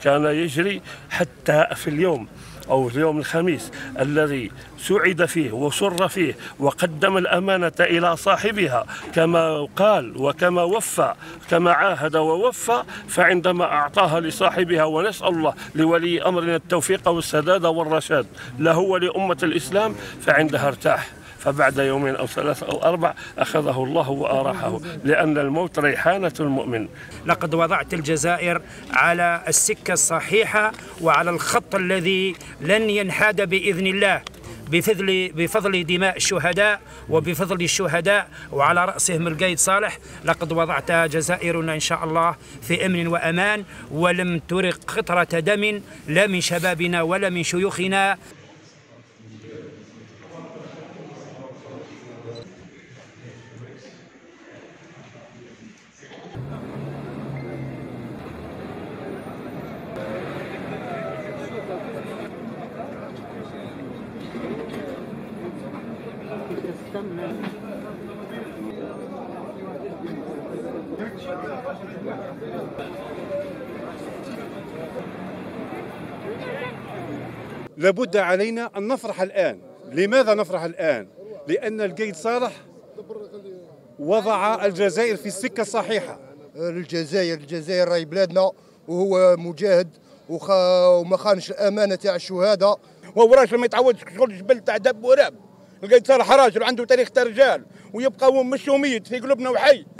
كان يجري حتى في اليوم أو في يوم الخميس الذي سعد فيه وسر فيه وقدم الأمانة إلى صاحبها كما قال وكما وفى، كما عاهد ووفى، فعندما أعطاها لصاحبها، ونسأل الله لولي أمرنا التوفيق والسداد والرشاد له ولأمة الإسلام، فعندها ارتاح. فبعد يومين أو ثلاثة أو أربع أخذه الله وأراحه، لأن الموت ريحانة المؤمن. لقد وضعت الجزائر على السكة الصحيحة وعلى الخط الذي لن ينحاد بإذن الله بفضل دماء الشهداء وبفضل الشهداء وعلى رأسهم القايد صالح. لقد وضعت جزائرنا إن شاء الله في أمن وأمان، ولم ترق قطرة دم لا من شبابنا ولا من شيوخنا. لابد علينا أن نفرح الآن. لماذا نفرح الآن؟ لأن القايد صالح وضع الجزائر في السكة الصحيحة. الجزائر راهي بلادنا، وهو مجاهد وما خانش الأمانة تاع الشهداء، وهو راجل ما يتعودش شغل جبل تاع دب وراب. القايد صالح راجل وعنده تاريخ تاع رجال، ويبقى هو مش يوميد في قلوبنا وحي.